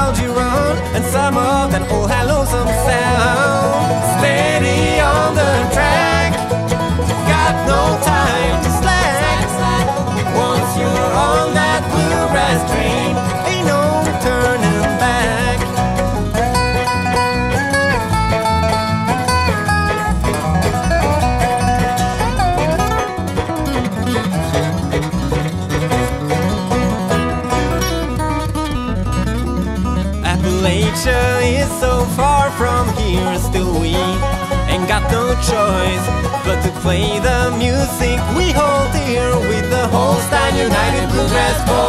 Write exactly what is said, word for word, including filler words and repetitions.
wild you run, and some of that old lonesome sound. Steady on the track, got no time to slack. Once you're on that bluegrass train, ain't no turning back. Appalachia is so far from here, still we ain't got no choice but to play the music we hold dear with the Holstein United Bluegrass Boys.